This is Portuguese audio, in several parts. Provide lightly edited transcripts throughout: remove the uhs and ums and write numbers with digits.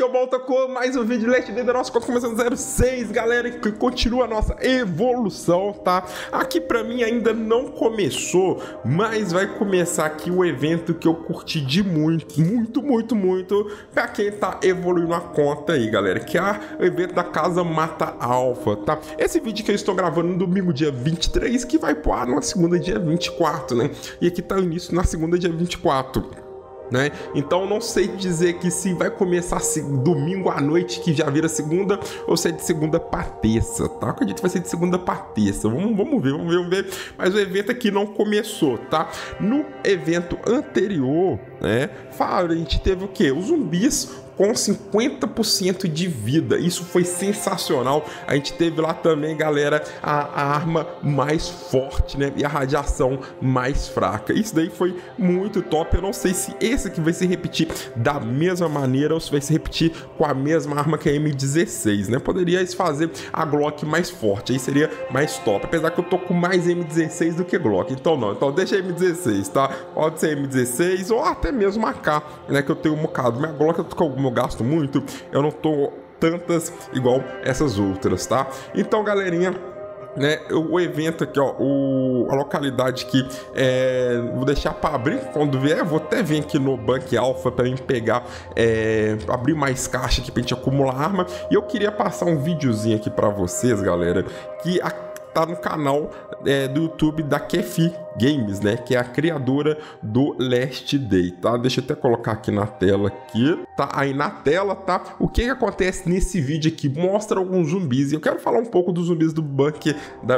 de volta com mais um vídeo Last Day da nossa conta começando 06, galera, que continua a nossa evolução, tá? Aqui pra mim ainda não começou, mas vai começar aqui o evento que eu curti de muito pra quem tá evoluindo a conta aí, galera, que é o evento da Casa Mata Alpha, tá? Esse vídeo que eu estou gravando no domingo, dia 23, que vai pro ar na segunda, dia 24, né? E aqui tá o início na segunda, dia 24. Né? Então não sei dizer que se vai começar domingo à noite que já vira segunda ou se é de segunda pra terça, tá? Eu acredito que vai ser de segunda pra terça. Vamos ver. Mas o evento aqui não começou, tá? No evento anterior, né? A gente teve o quê? Os zumbis com 50% de vida. Isso foi sensacional. A gente teve lá também, galera, a arma mais forte, né? E a radiação mais fraca. Isso daí foi muito top. Eu não sei se esse aqui vai se repetir da mesma maneira ou se vai se repetir com a mesma arma que a M16, né? Poderia fazer a Glock mais forte. Aí seria mais top. Apesar que eu tô com mais M16 do que Glock. Então não. Então deixa a M16, tá? Pode ser M16 ou até mesmo a AK, né? Que eu tenho um bocado. Minha Glock eu gasto muito, eu não tô tantas igual essas outras, tá? Então, galerinha, né, o evento aqui, ó, a localidade que vou deixar para abrir quando vier, vou até vir aqui no Bank Alpha para mim pegar, abrir mais caixa aqui pra gente acumular arma. E eu queria passar um videozinho aqui para vocês, galera, que tá no canal do YouTube da Kefi Games, né, que é a criadora do Last Day, tá? Deixa eu até colocar aqui na tela aqui, tá? Aí na tela, tá? O que acontece nesse vídeo aqui? Mostra alguns zumbis, e eu quero falar um pouco dos zumbis do Bunker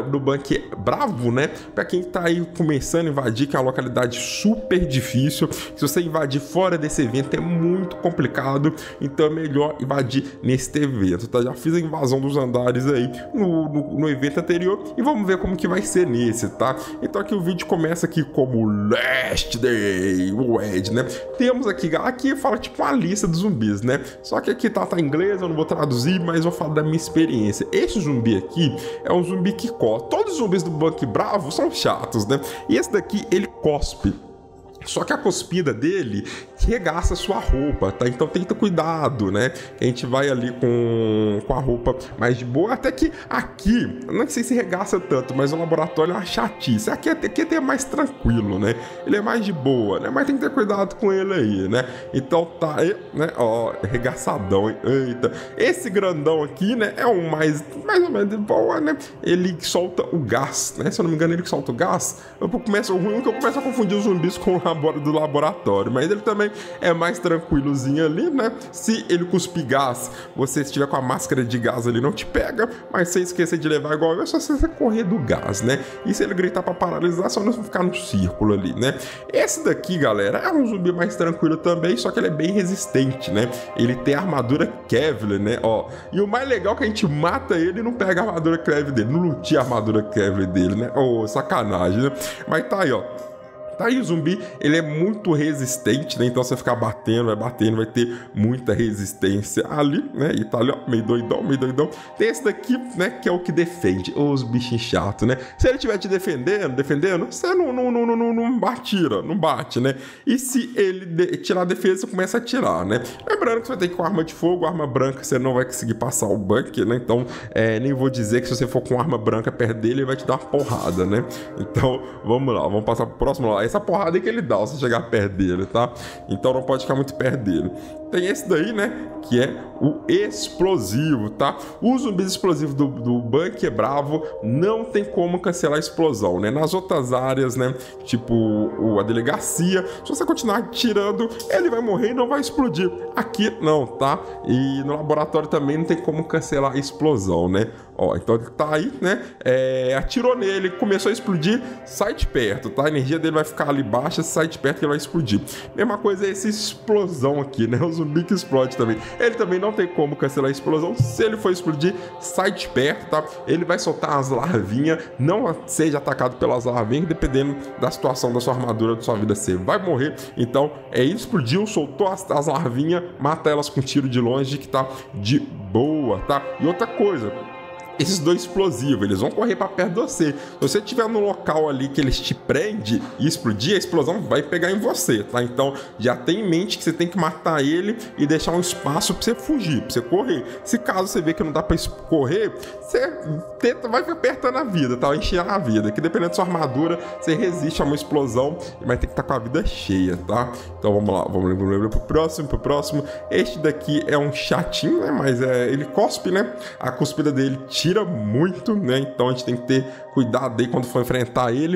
Bravo, né? Pra quem tá aí começando a invadir, que é uma localidade super difícil. Se você invadir fora desse evento é muito complicado, então é melhor invadir nesse evento, tá? Já fiz a invasão dos andares aí no evento anterior e vamos ver como que vai ser nesse, tá? Então aqui o vídeo começa aqui como Last Day, o Ed, né? Temos aqui fala tipo uma lista dos zumbis, né? Só que aqui tá em inglês, eu não vou traduzir, mas vou falar da minha experiência. Esse zumbi aqui é um zumbi que cospe. Todos os zumbis do Bunker Bravo são chatos, né? E esse daqui, ele cospe. Só que a cuspida dele regaça sua roupa, tá? Então tem que ter cuidado, né? A gente vai ali com a roupa mais de boa. Até que aqui, não sei se regaça tanto, mas o laboratório é uma chatice. Aqui é mais tranquilo, né? Ele é mais de boa, né? Mas tem que ter cuidado com ele aí, né? Então tá, né? Ó, regaçadão, hein? Eita. Esse grandão aqui, né? É um mais ou menos de boa, né? Ele solta o gás, né? Se eu não me engano, ele que solta o gás. O ruim é que eu começo a confundir os zumbis com do laboratório, mas ele também é mais tranquilozinho ali, né? Se ele cuspir gás, você estiver com a máscara de gás ali, não te pega, mas sem esquecer de levar igual eu, é só você correr do gás, né? E se ele gritar pra paralisar, só não ficar no círculo ali, né? Esse daqui, galera, é um zumbi mais tranquilo também, só que ele é bem resistente, né? Ele tem armadura Kevlar, né? Ó, e o mais legal é que a gente mata ele e não pega a armadura Kevlar dele, não lutia a armadura Kevlar dele, né? Ô, sacanagem, né? Mas tá aí, ó. Tá aí o zumbi, ele é muito resistente, né? Então você ficar batendo, vai ter muita resistência ali, né? E tá ali, ó, meio doidão. Tem esse daqui, né? Que é o que defende. Os bichinhos chatos, né? Se ele estiver te defendendo, você não atira, não bate, né? E se ele tirar a defesa, você começa a atirar, né? Lembrando que você vai ter que ir com arma de fogo, arma branca, você não vai conseguir passar o bunker, né? Então, nem vou dizer que se você for com arma branca perto dele, ele vai te dar uma porrada, né? Então, vamos lá, vamos passar pro próximo lá. Essa porrada aí que ele dá, se chegar perto dele, tá? Então não pode ficar muito perto dele. Tem esse daí, né? Que é o explosivo, tá? Os zumbis explosivos do Bunker Bravo não tem como cancelar a explosão, né? Nas outras áreas, né? Tipo a delegacia, se você continuar atirando, ele vai morrer e não vai explodir. Aqui não, tá? E no laboratório também não tem como cancelar a explosão, né? Ó, então ele tá aí, né? Atirou nele, começou a explodir, sai de perto, tá? A energia dele vai ficar ali baixa, sai de perto que ele vai explodir. Mesma coisa é essa explosão aqui, né? O zumbi que explode também. Ele também não tem como cancelar a explosão. Se ele for explodir, sai de perto, tá? Ele vai soltar as larvinhas, não seja atacado pelas larvinhas, dependendo da situação da sua armadura, da sua vida, você vai morrer. Então, explodiu, soltou as larvinhas, mata elas com tiro de longe que tá de boa, tá? E outra coisa, esses dois explosivos, eles vão correr pra perto de você. Se você estiver no local ali que eles te prendem e explodir, a explosão vai pegar em você, tá? Então já tem em mente que você tem que matar ele e deixar um espaço pra você fugir, pra você correr. Se caso você vê que não dá pra correr, você vai apertando a vida, tá? Vai encher a vida, que dependendo da sua armadura, você resiste a uma explosão, mas tem que estar com a vida cheia, tá? Então vamos lá, vamos pro próximo. Este daqui é um chatinho, né? Mas ele cospe, né? A cuspida dele tira muito, né? Então a gente tem que ter cuidado aí quando for enfrentar ele.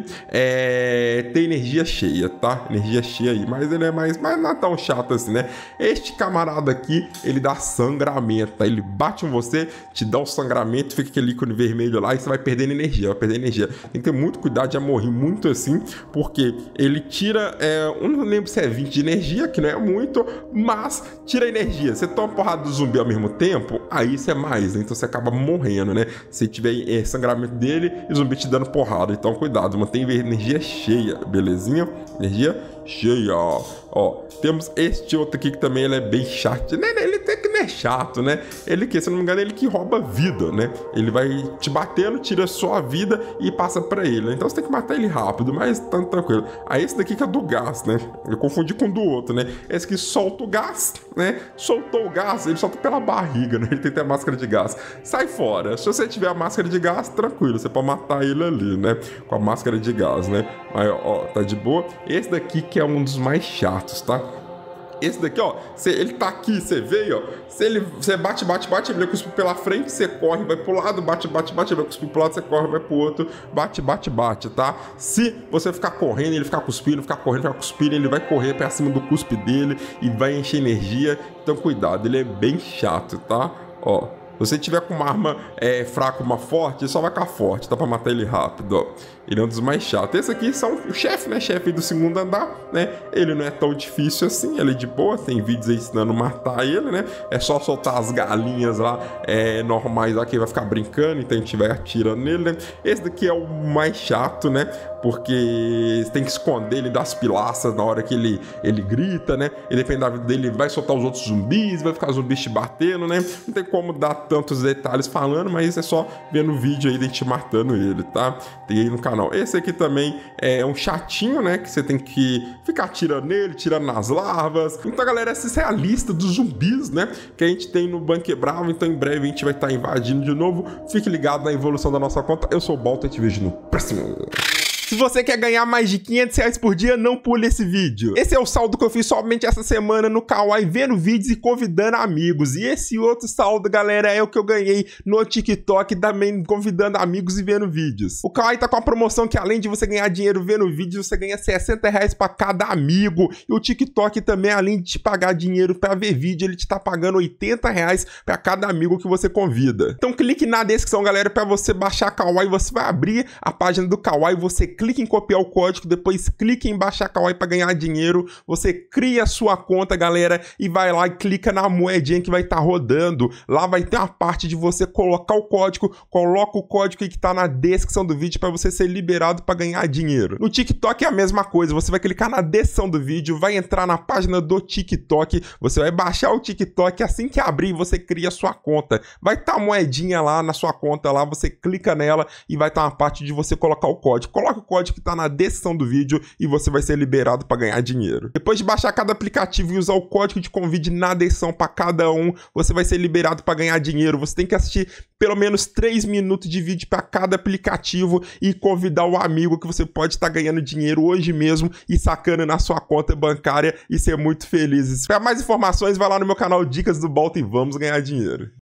Tem energia cheia, tá? Energia cheia aí, mas ele é mas não é tão chato assim, né? Este camarada aqui, ele dá sangramento, tá? Ele bate em você, te dá um sangramento, fica aquele ícone vermelho lá e você vai perdendo energia, Tem que ter muito cuidado, já morri muito assim, porque ele tira, eu não lembro se é 20 de energia, que não é muito, mas tira energia. Você toma porrada do zumbi ao mesmo tempo, aí isso é mais, né? Então você acaba morrendo, né? Se tiver sangramento dele e o zumbi te dando porrada, então cuidado, mantém energia cheia, belezinha? Energia cheia, ó. Temos este outro aqui que também ele é bem chato, né? Ele até que não é chato, né? Ele que, se não me engano, ele que rouba vida, né? Ele vai te batendo, tira sua vida e passa pra ele, né? Então você tem que matar ele rápido, mas tanto tranquilo. Aí esse daqui que é do gás, né? Eu confundi com o do outro, né? Esse que solta o gás, né? Soltou o gás, ele solta pela barriga, né? Ele tem que ter a máscara de gás. Sai fora. Se você tiver a máscara de gás, tranquilo, você pode matar ele ali, né? Com a máscara de gás, né? Aí, ó, tá de boa. Esse daqui que é um dos mais chatos, tá? Esse daqui, ó, ele tá aqui, você veio, ó. Você bate, ele vai cuspir pela frente, você corre, vai pro lado, bate, ele vai cuspir pro lado, você corre, vai pro outro, bate, tá? Se você ficar correndo, ele ficar cuspindo, ficar correndo, ficar cuspindo, ele vai correr pra cima do cuspe dele e vai encher energia. Então cuidado, ele é bem chato, tá? Ó. Se você tiver com uma arma fraca, uma forte, ele só vai ficar forte, tá? Pra matar ele rápido, ó. Ele é um dos mais chatos. Esse aqui são o chefe, né? Chefe do segundo andar, né? Ele não é tão difícil assim, ele é de boa. Tem vídeos aí ensinando a matar ele, né? É só soltar as galinhas lá, normais lá, que ele vai ficar brincando, então a gente vai atirando nele, né? Esse daqui é o mais chato, né? Porque você tem que esconder ele das pilastras na hora que ele grita, né? E depende da vida dele, vai soltar os outros zumbis, vai ficar os zumbis te batendo, né? Não tem como dar tantos detalhes falando, mas é só vendo o vídeo aí de gente matando ele, tá? Tem aí no canal. Esse aqui também é um chatinho, né? Que você tem que ficar tirando nele, tirando nas larvas. Então, galera, essa é a lista dos zumbis, né? Que a gente tem no Bunker Bravo. Então, em breve a gente vai estar invadindo de novo. Fique ligado na evolução da nossa conta. Eu sou o Balta e te vejo no próximo. Se você quer ganhar mais de R$500 por dia, não pule esse vídeo. Esse é o saldo que eu fiz somente essa semana no Kawaii, vendo vídeos e convidando amigos. E esse outro saldo, galera, é o que eu ganhei no TikTok, também convidando amigos e vendo vídeos. O Kawaii tá com uma promoção que, além de você ganhar dinheiro vendo vídeos, você ganha R$60 pra cada amigo. E o TikTok também, além de te pagar dinheiro pra ver vídeo, ele te tá pagando R$80 pra cada amigo que você convida. Então clique na descrição, galera, pra você baixar Kawaii. Você vai abrir a página do Kawaii, você clique em copiar o código, depois clique em baixar Kawaii para ganhar dinheiro. Você cria a sua conta, galera, e vai lá e clica na moedinha que vai estar rodando. Lá vai ter uma parte de você colocar o código, coloca o código aí que tá na descrição do vídeo para você ser liberado para ganhar dinheiro. No TikTok é a mesma coisa, você vai clicar na descrição do vídeo, vai entrar na página do TikTok, você vai baixar o TikTok, assim que abrir você cria a sua conta. Vai estar a moedinha lá na sua conta, lá você clica nela e vai estar uma parte de você colocar o código. Coloca o código que tá na descrição do vídeo e você vai ser liberado para ganhar dinheiro. Depois de baixar cada aplicativo e usar o código de convite na descrição para cada um, você vai ser liberado para ganhar dinheiro. Você tem que assistir pelo menos 3 minutos de vídeo para cada aplicativo e convidar o amigo que você pode estar ganhando dinheiro hoje mesmo e sacando na sua conta bancária e ser muito feliz. Para mais informações, vai lá no meu canal Dicas do Balta e vamos ganhar dinheiro.